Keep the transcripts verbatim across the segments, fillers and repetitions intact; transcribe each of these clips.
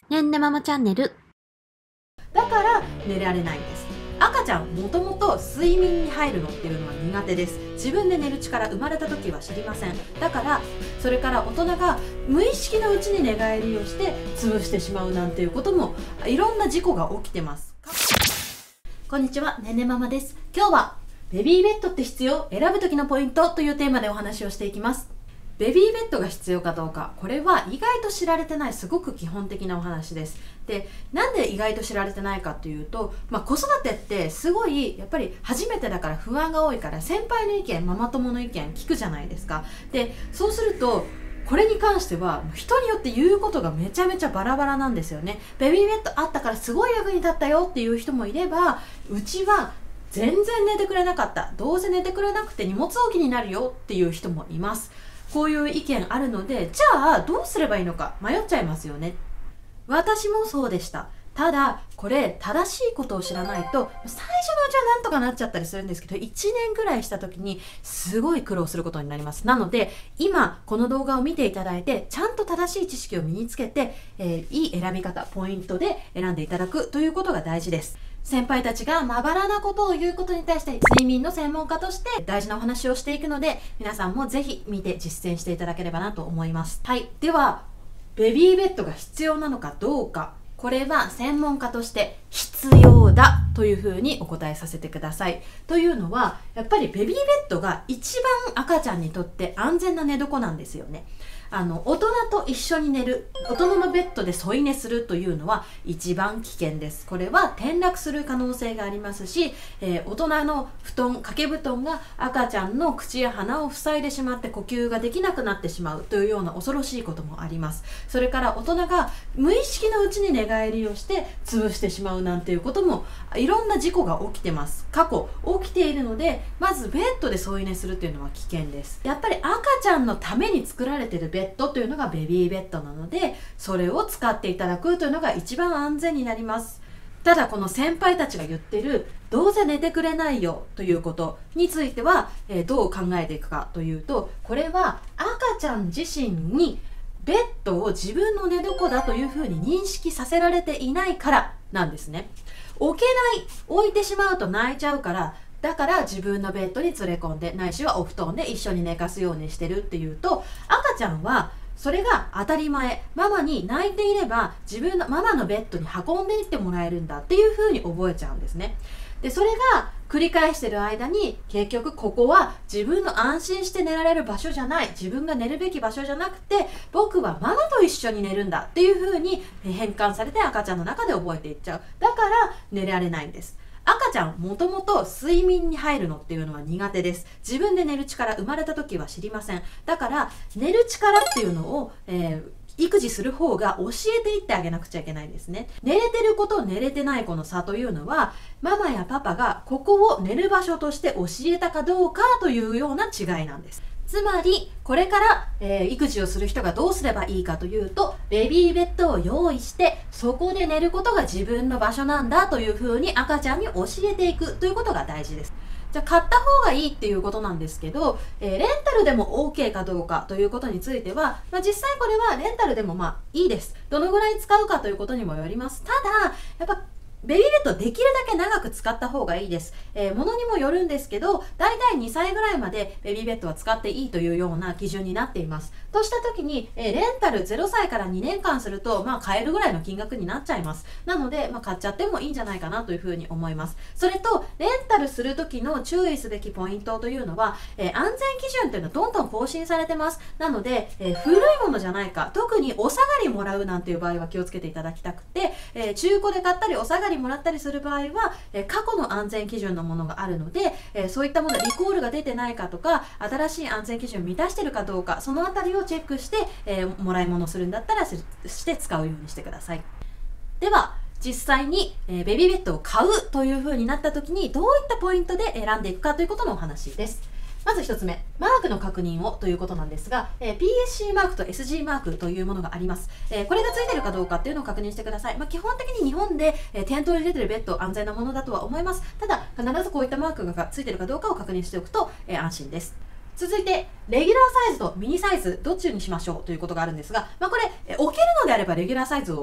ねんねママチャンネル。 だから寝られないんです。赤ちゃんもともと睡眠に入るのっていうのは苦手です。自分で寝る力生まれた時は知りません。だからそれから大人が無意識のうちに寝返りをして潰してしまうなんていうこともいろんな事故が起きてます。こんにちは、ねんねママです。今日はベビーベッドって必要？選ぶ時のポイントというテーマでお話をしていきます。ベビーベッドが必要かどうか、これは意外と知られてないすごく基本的なお話です。で、なんで意外と知られてないかというと、まあ、子育てってすごいやっぱり初めてだから不安が多いから先輩の意見、ママ友の意見聞くじゃないですか。で、そうするとこれに関しては人によって言うことがめちゃめちゃバラバラなんですよね。ベビーベッドあったからすごい役に立ったよっていう人もいれば、うちは全然寝てくれなかった、どうせ寝てくれなくて荷物置きになるよっていう人もいます。こういう意見あるので、じゃあどうすればいいのか迷っちゃいますよね。私もそうでした。ただこれ正しいことを知らないと最初のうちはなんとかなっちゃったりするんですけど、いちねんぐらいした時にすごい苦労することになります。なので今この動画を見ていただいて、ちゃんと正しい知識を身につけて、えー、いい選び方、ポイントで選んでいただくということが大事です。先輩たちがまばらなことを言うことに対して睡眠の専門家として大事なお話をしていくので、皆さんもぜひ見て実践していただければなと思います。はい、ではベビーベッドが必要なのかどうか、これは専門家として必要だというふうにお答えさせてください。というのはやっぱりベビーベッドが一番赤ちゃんにとって安全な寝床なんですよね。あの大人と一緒に寝る、大人のベッドで添い寝するというのは一番危険です。これは転落する可能性がありますし、えー、大人の布団、掛け布団が赤ちゃんの口や鼻を塞いでしまって呼吸ができなくなってしまうというような恐ろしいこともあります。それから大人が無意識のうちに寝返りをして潰してしまうなんていうこともいろんな事故が起きてます。過去起きているので、まずベッドで添い寝するというのは危険です。やっぱり赤ちゃんのために作られているベッドというのがベビーベッドなので、それを使っていただくというのが一番安全になります。ただこの先輩たちが言ってるどうせ寝てくれないよということについては、えー、どう考えていくかというと、これは赤ちゃん自身にベッドを自分の寝床だというふうに認識させられていないからなんですね。置けない、置いてしまうと泣いちゃうから、だから自分のベッドに連れ込んで、ないしはお布団で一緒に寝かすようにしてるっていうと、赤ちゃんはそれが当たり前、ママに泣いていれば自分のママのベッドに運んでいってもらえるんだっていう風に覚えちゃうんですね。でそれが繰り返してる間に結局ここは自分の安心して寝られる場所じゃない、自分が寝るべき場所じゃなくて、僕はママと一緒に寝るんだっていう風に変換されて赤ちゃんの中で覚えていっちゃう。だから寝られないんです。赤ちゃんもともと睡眠に入るのっていうのは苦手です。自分で寝る力生まれた時は知りません。だから寝る力っていうのを、えー育児する方が教えていってあげなくちゃいけないんですね。寝れてる子と寝れてない子の差というのは、ママやパパがここを寝る場所として教えたかどうかというような違いなんです。つまりこれから、えー、育児をする人がどうすればいいかというと、ベビーベッドを用意してそこで寝ることが自分の場所なんだというふうに赤ちゃんに教えていくということが大事です。じゃあ買った方がいいっていうことなんですけど、えー、レンタルでも OK かどうかということについては、まあ、実際これはレンタルでもまあいいです。どのぐらい使うかということにもよります。ただやっぱベビーベッドできるだけ長く使った方がいいです。えー、ものにもよるんですけど、だいたいにさいぐらいまでベビーベッドは使っていいというような基準になっています。とした時に、えー、レンタルゼロさいからにねんかんすると、まあ買えるぐらいの金額になっちゃいます。なので、まあ買っちゃってもいいんじゃないかなというふうに思います。それと、レンタルする時の注意すべきポイントというのは、えー、安全基準というのはどんどん更新されてます。なので、えー、古いものじゃないか、特にお下がりもらうなんていう場合は気をつけていただきたくて、えー、中古で買ったりお下がりもらったりする場合は、えー、過去の安全基準のものがあるので、えー、そういったものリコールが出てないかとか、新しい安全基準を満たしているかどうか、そのあたりをチェックして、えー、もらい物するんだったらして使うようにしてください。では実際に、えー、ベビーベッドを買うという風になった時にどういったポイントで選んでいくかということのお話です。まずひとつめ、マークの確認をということなんですが、えー、ピーエスシー マークと エスジー マークというものがあります。えー、これがついているかどうかっていうのを確認してください。まあ、基本的に日本で、えー、店頭に出ているベッド安全なものだとは思います。ただ必ずこういったマークがついているかどうかを確認しておくと、えー、安心です。続いてレギュラーサイズとミニサイズどっちにしましょうということがあるんですが、まあ、これ置けるのであればレギュラーサイズを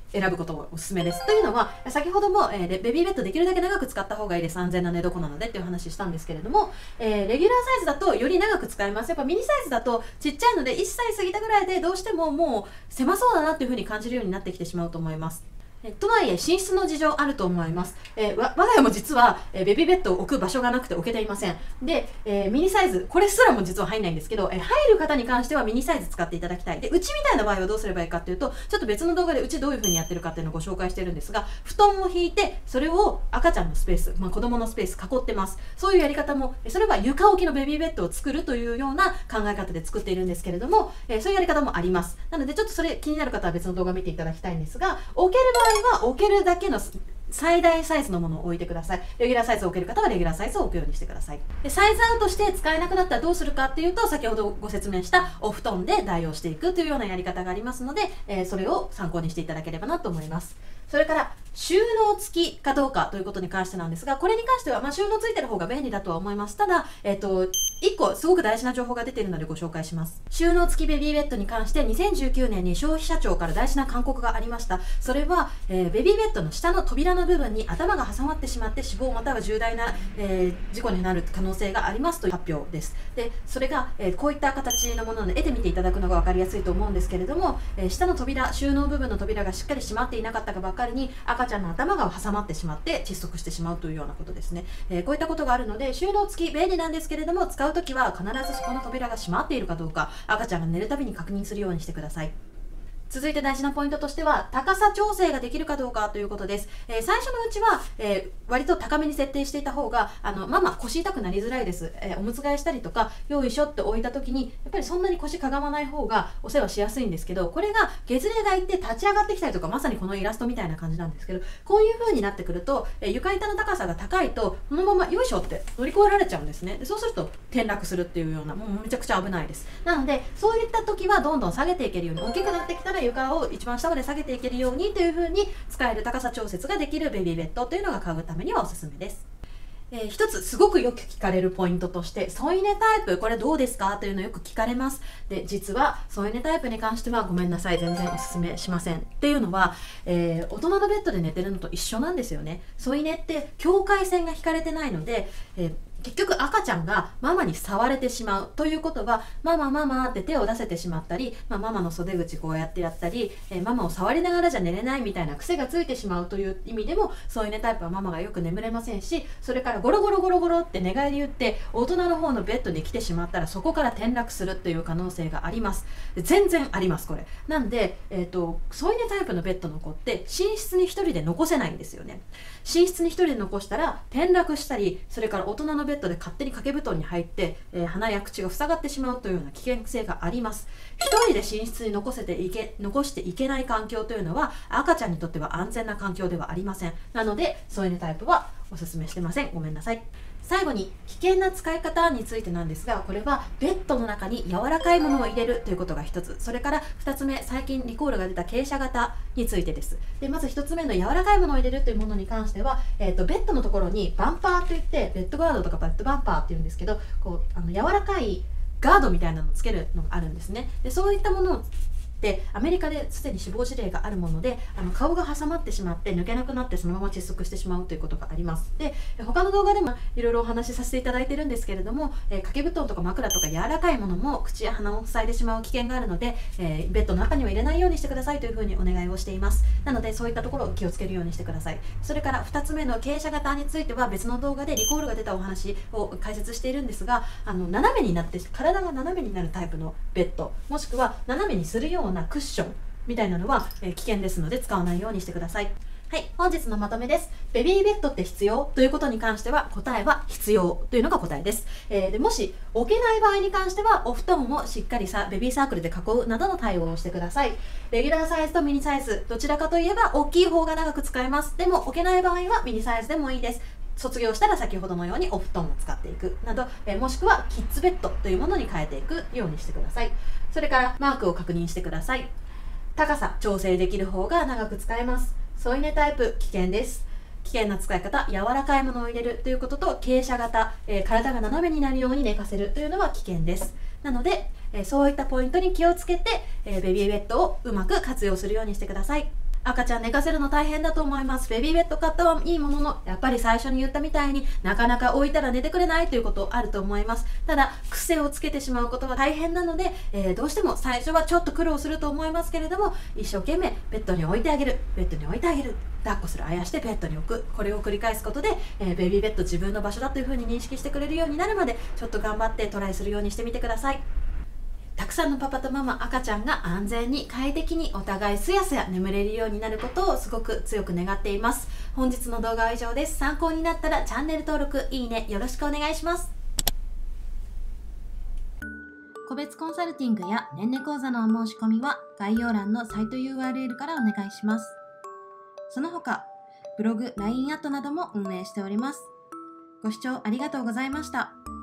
選ぶこともおすすめです。というのは、先ほども、えー、ベビーベッドできるだけ長く使った方がいいです。安全な寝床なのでっていう話したんですけれども、えー、レギュラーサイズだとより長く使えます。やっぱミニサイズだとちっちゃいのでいっさい過ぎたぐらいでどうしてももう狭そうだなっていう風に感じるようになってきてしまうと思います。えとはいえ寝室の事情あると思います。えー、わ我が家も実は、えー、ベビーベッドを置く場所がなくて置けていません。で、えー、ミニサイズこれすらも実は入んないんですけど、えー、入る方に関してはミニサイズ使っていただきたい。でうちみたいな場合はどうすればいいかっていうと、ちょっと別の動画でうちどういう風にやってるかっていうのをご紹介してるんですが、布団を引いてそれを赤ちゃんのスペース、まあ、子供のスペース囲ってます。そういうやり方も、それは床置きのベビーベッドを作るというような考え方で作っているんですけれども、えー、そういうやり方もあります。なのでちょっとそれ気になる方は別の動画を見ていただきたいんですが、置ける場合は置けるだけの最大サイズのものを置いてください。レギュラーサイズを置ける方はレギュラーサイズを置くようにしてください。でサイズアウトして使えなくなったらどうするかっていうと、先ほどご説明したお布団で代用していくというようなやり方がありますので、えー、それを参考にしていただければなと思います。それから収納付きかどうかということに関してなんですが、これに関しては、まあ、収納ついてる方が便利だとは思います。ただ、えっと、いっこすごく大事な情報が出ているのでご紹介します。収納付きベビーベッドに関してにせんじゅうきゅうねんに消費者庁から大事な勧告がありました。それは、えー、ベビーベッドの下の扉の部分に頭が挟まってしまって死亡または重大な、えー、事故になる可能性がありますという発表です。で、それが、えー、こういった形のもので絵で見ていただくのが分かりやすいと思うんですけれども、えー、下の扉、収納部分の扉がしっかり閉まっていなかったかばかりに赤ちゃんの頭が挟まってしまって窒息してしまうというようなことですね。えー、こういったことがあるので、収納付き便利なんですけれども、使うときは必ずそこの扉が閉まっているかどうか、赤ちゃんが寝るたびに確認するようにしてください。続いて大事なポイントとしては、高さ調整ができるかどうかということです。えー、最初のうちは、えー、割と高めに設定していた方が、あのママ腰痛くなりづらいです。えー、おむつ替えしたりとか、よいしょって置いた時に、やっぱりそんなに腰かがまない方がお世話しやすいんですけど、これが月齢がいって立ち上がってきたりとか、まさにこのイラストみたいな感じなんですけど、こういう風になってくると、えー、床板の高さが高いと、このままよいしょって乗り越えられちゃうんですね。でそうすると転落するっていうような、もうめちゃくちゃ危ないです。なので、そういった時はどんどん下げていけるように、大きくなってきたら床を一番下まで下げていけるようにという風に使える高さ調節ができるベビーベッドというのが買うためにはおすすめです。えー、一つすごくよく聞かれるポイントとして、添い寝タイプこれどうですかというのをよく聞かれます。で実は添い寝タイプに関してはごめんなさい、全然おすすめしません。っていうのは、えー、大人のベッドで寝てるのと一緒なんですよね。添い寝って境界線が引かれてないので、えー結局赤ちゃんがママに触れてしまうということは、ママママって手を出せてしまったり、まあ、ママの袖口こうやってやったり、えー、ママを触りながらじゃ寝れないみたいな癖がついてしまうという意味でも、添い寝タイプはママがよく眠れませんし、それからゴロゴロゴロゴロって寝返り打って大人の方のベッドに来てしまったら、そこから転落するという可能性があります。全然ありますこれ。なんで、えーと、添い寝タイプのベッドの子って寝室に一人で残せないんですよね。寝室に一人で残したら転落したり、それから大人のベッドで勝手に掛け布団に入って、えー、鼻や口が塞がってしまうというような危険性があります。一人で寝室に残せていけ残していけない環境というのは赤ちゃんにとっては安全な環境ではありません。なので添い寝タイプはおすすめしてません。ごめんなさい。最後に危険な使い方についてなんですが、これはベッドの中に柔らかいものを入れるということがひとつ、それからふたつめ、最近リコールが出た傾斜型についてです。でまずひとつめの柔らかいものを入れるというものに関しては、えー、とベッドのところにバンパーといって、ベッドガードとかベッドバンパーっていうんですけど、こうあの柔らかいガードみたいなのをつけるのがあるんですね。でそういったものをでアメリカですでに死亡事例があるもので、あの顔が挟まってしまって抜けなくなってそのまま窒息してしまうということがあります。で他の動画でもいろいろお話しさせていただいてるんですけれども、えー、掛け布団とか枕とか柔らかいものも口や鼻を塞いでしまう危険があるので、えー、ベッドの中には入れないようにしてくださいというふうにお願いをしています。なのでそういったところを気をつけるようにしてください。それからふたつめの傾斜型については別の動画でリコールが出たお話を解説しているんですが、あの斜めになって体が斜めになるタイプのベッド、もしくは斜めにするようなクッションみたいなのは、えー、危険ですので使わないようにしてください。はい、本日のまとめです。ベビーベッドって必要ということに関しては、答えは必要というのが答えです。えー、でもし置けない場合に関しては、お布団をしっかりさベビーサークルで囲うなどの対応をしてください。レギュラーサイズとミニサイズ、どちらかといえば大きい方が長く使えます。でも置けない場合はミニサイズでもいいです。卒業したら先ほどのようにお布団を使っていくなど、えー、もしくはキッズベッドというものに変えていくようにしてください。それからマークを確認してください。高さ調整できる方が長く使えます。添い寝タイプ危険です。危険な使い方、柔らかいものを入れるということと傾斜型、えー、体が斜めになるように寝かせるというのは危険です。なので、えー、そういったポイントに気をつけて、えー、ベビーベッドをうまく活用するようにしてください。 赤ちゃん寝かせるの大変だと思います。ベビーベッド買ったはいいものの、やっぱり最初に言ったみたいになかなか置いたら寝てくれないということあると思います。ただ癖をつけてしまうことが大変なので、えー、どうしても最初はちょっと苦労すると思いますけれども、一生懸命ベッドに置いてあげる、ベッドに置いてあげる、抱っこする、あやしてベッドに置く、これを繰り返すことで、えー、ベビーベッド自分の場所だというふうに認識してくれるようになるまで、ちょっと頑張ってトライするようにしてみてください。たくさんのパパとママ、赤ちゃんが安全に快適にお互いすやすや眠れるようになることをすごく強く願っています。本日の動画は以上です。参考になったらチャンネル登録、いいねよろしくお願いします。個別コンサルティングやねんね講座のお申し込みは概要欄のサイト ユーアールエル からお願いします。その他、ブログ、ライン アットなども運営しております。ご視聴ありがとうございました。